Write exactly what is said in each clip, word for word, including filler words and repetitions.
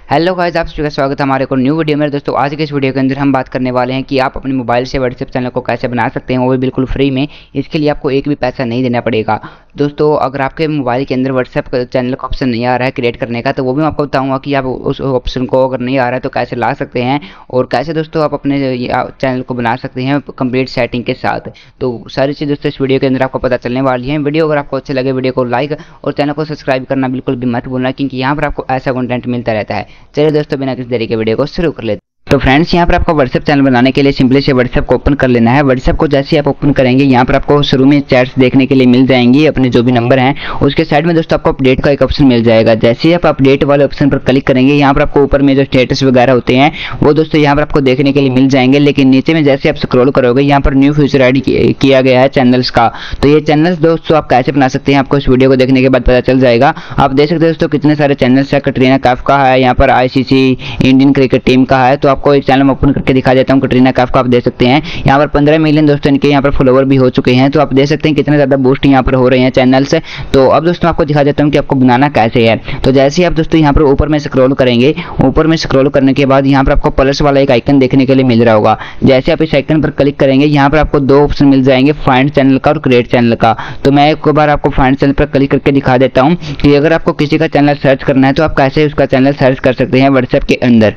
Hello guys, आप सभी का स्वागत है हमारे को न्यू वीडियो में। दोस्तों आज के इस वीडियो के अंदर हम बात करने वाले हैं कि आप अपने मोबाइल से व्हाट्सएप चैनल को कैसे बना सकते हैं, वो भी बिल्कुल फ्री में। इसके लिए आपको एक भी पैसा नहीं देना पड़ेगा। दोस्तों अगर आपके मोबाइल के अंदर व्हाट्सएप चैनल का ऑप्शन नहीं आ रहा है क्रिएट करने का, तो वो भी मैं आपको बताऊंगा कि आप उस ऑप्शन को अगर नहीं आ रहा है तो कैसे ला सकते हैं और कैसे दोस्तों आप अपने चैनल को बना सकते हैं कंप्लीट सेटिंग के साथ। तो सारी चीज़ दोस्तों इस वीडियो के अंदर आपको पता चलने वाली है। वीडियो अगर आपको अच्छे लगे वीडियो को लाइक और चैनल को सब्सक्राइब करना बिल्कुल भी मत भूलना, क्योंकि यहाँ पर आपको ऐसा कंटेंट मिलता रहता है। चलिए दोस्तों बिना किसी देरी के वीडियो को शुरू कर लेते हैं। तो फ्रेंड्स यहाँ पर आपको व्हाट्सएप चैनल बनाने के लिए सिंपली से व्हाट्सएप को ओपन कर लेना है। व्हाट्सएप को जैसे आप ओपन करेंगे यहाँ पर आपको शुरू में चैट्स देखने के लिए मिल जाएंगी, अपने जो भी नंबर हैं उसके साइड में दोस्तों आपको अपडेट का एक ऑप्शन मिल जाएगा। जैसे ही आप अपडेट वाले ऑप्शन पर क्लिक करेंगे यहाँ पर आपको ऊपर में जो स्टेटस वगैरह होते हैं वो दोस्तों यहाँ पर आपको देखने के लिए मिल जाएंगे। लेकिन नीचे में जैसे आप स्क्रॉल करोगे यहाँ पर न्यू फीचर ऐड किया गया है चैनल्स का। तो ये चैनल्स दोस्तों आप कैसे बना सकते हैं आपको इस वीडियो को देखने के बाद पता चल जाएगा। आप देख सकते हैं दोस्तों कितने सारे चैनल्स है। कटरीना कैफ का है, यहाँ पर आईसीसी इंडियन क्रिकेट टीम का है। तो आपको एक चैनल ओपन करके दिखा देता हूं। कटरीना कैफ का आप देख सकते हैं यहाँ पर पंद्रह मिलियन दोस्तों इनके यहाँ पर फॉलोवर भी हो चुके हैं। तो आप देख सकते हैं कितने ज्यादा बूस्ट यहाँ पर हो रहे हैं चैनल से। तो अब दोस्तों आपको दिखा देता हूँ कि आपको बनाना कैसे है। तो जैसे ही आप दोस्तों यहाँ पर ऊपर में स्क्रॉल करेंगे, ऊपर में स्क्रॉल करने के बाद यहाँ पर आपको प्लस वाला एक आइकन देखने के लिए मिल रहा होगा। जैसे आप इस आइकन पर क्लिक करेंगे यहाँ पर आपको दो ऑप्शन मिल जाएंगे, फाइंड चैनल का और क्रिएट चैनल का। तो मैं एक बार आपको फाइंड चैनल पर क्लिक करके दिखा देता हूँ कि अगर आपको किसी का चैनल सर्च करना है तो आप कैसे उसका चैनल सर्च कर सकते हैं व्हाट्सएप के अंदर।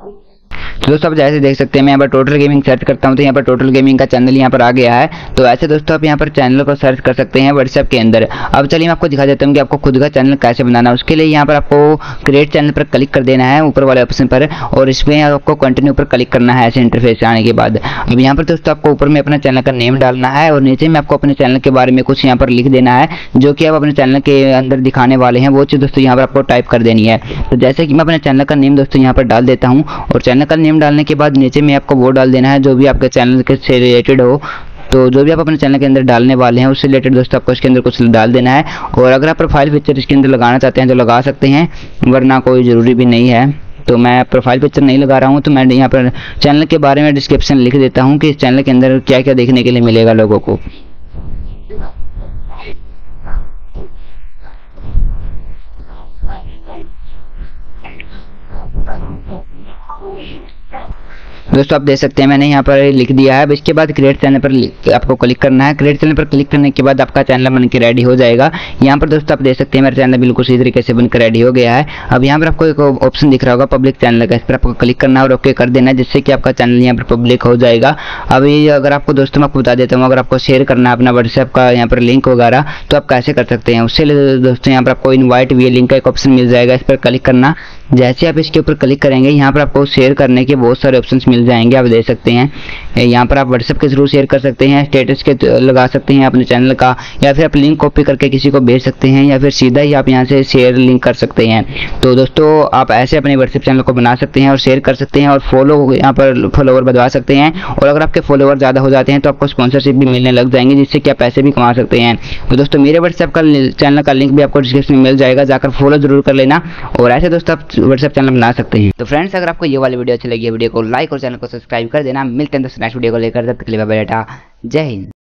तो दोस्तों आप जैसे देख सकते हैं मैं यहाँ पर टोटल गेमिंग सर्च करता हूँ तो यहाँ पर टोटल गेमिंग का चैनल यहाँ पर आ गया है। तो ऐसे दोस्तों आप यहाँ पर चैनल को सर्च कर सकते हैं व्हाट्सएप के अंदर। अब चलिए मैं आपको दिखा देता हूँ कि आपको खुद का चैनल कैसे बनाना है। उसके लिए यहाँ पर आपको क्रिएट चैनल पर क्लिक कर देना है ऊपर वाले ऑप्शन पर, और इसमें आपको कंटिन्यू पर क्लिक करना है ऐसे इंटरफेस आने के बाद। अब यहाँ पर दोस्तों आपको ऊपर में अपना चैनल का नेम डालना है और नीचे में आपको अपने चैनल के बारे में कुछ यहाँ पर लिख देना है जो कि आप अपने चैनल के अंदर दिखाने वाले हैं। वो चीज़ दोस्तों यहाँ पर आपको टाइप कर देनी है। तो जैसे कि मैं अपने चैनल का नेम दोस्तों यहाँ पर डाल देता हूँ, और चैनल का नेम डालने के बाद नीचे में आपको वो डाल देना है जो भी आपके चैनल के से रिलेटेड हो। तो जो भी आप अपने चैनल के अंदर डालने वाले हैं उससे रिलेटेड दोस्तों आपको इसके अंदर कुछ डाल देना है। और अगर आप प्रोफाइल पिक्चर इसके अंदर लगाना चाहते हैं तो लगा सकते हैं, वरना कोई ज़रूरी भी नहीं है। तो मैं प्रोफाइल पिक्चर नहीं लगा रहा हूँ। तो मैं यहाँ पर चैनल के बारे में डिस्क्रिप्शन लिख देता हूँ कि इस चैनल के अंदर क्या क्या देखने के लिए मिलेगा लोगों को। दोस्तों आप देख सकते हैं मैंने यहाँ पर लिख दिया है। अब इसके बाद क्रिएट चैनल पर आपको क्लिक करना है। क्रिएट चैनल पर क्लिक करने के बाद आपका चैनल बनकर रेडी हो जाएगा। यहाँ पर दोस्तों आप देख सकते हैं मेरा चैनल बिल्कुल सही तरीके से बनकर रेडी हो गया है। अब यहाँ पर आपको एक ऑप्शन दिख रहा होगा पब्लिक चैनल का, इस पर आपको क्लिक करना है और ओके कर देना है, जिससे कि आपका चैनल यहाँ पर पब्लिक हो जाएगा। अभी अगर आपको दोस्तों मैं आपको बता देता हूँ, अगर आपको शेयर करना है अपना व्हाट्सएप का यहाँ पर लिंक वगैरह तो आप कैसे कर सकते हैं। उससे दोस्तों यहाँ पर आपको इन्वाइट वी लिंक का एक ऑप्शन मिल जाएगा, इस पर क्लिक करना। जैसे आप इसके ऊपर क्लिक करेंगे यहाँ पर आपको शेयर करने के बहुत सारे ऑप्शंस मिल जाएंगे। आप देख सकते हैं यहाँ पर आप व्हाट्सएप के थ्रू शेयर कर सकते हैं, स्टेटस के लगा सकते हैं अपने चैनल का, या फिर आप लिंक कॉपी करके किसी को भेज सकते हैं, या फिर सीधा ही आप यहाँ से शेयर लिंक कर सकते हैं। तो दोस्तों आप ऐसे अपने व्हाट्सएप चैनल को बना सकते हैं और शेयर कर सकते हैं, और फॉलो यहाँ पर फॉलोवर बढ़वा सकते हैं। और अगर आपके फॉलोवर ज़्यादा हो जाते हैं तो आपको स्पॉन्सरशिप भी मिलने लग जाएंगे, जिससे कि आप पैसे भी कमा सकते हैं। तो दोस्तों मेरे व्हाट्सएप का चैनल का लिंक भी आपको डिस्क्रिप्शन में मिल जाएगा, जाकर फॉलो जरूर कर लेना। और ऐसे दोस्तों आप व्हाट्सएप चैनल बना सकते हैं। तो फ्रेंड्स अगर आपको ये वाली वीडियो अच्छी लगी है वीडियो को लाइक और चैनल को सब्सक्राइब कर देना। मिलते हैं दोस्तों नेक्स्ट वीडियो को लेकर, तब तक के लिए बाय बाय, टाटा, जय हिंद।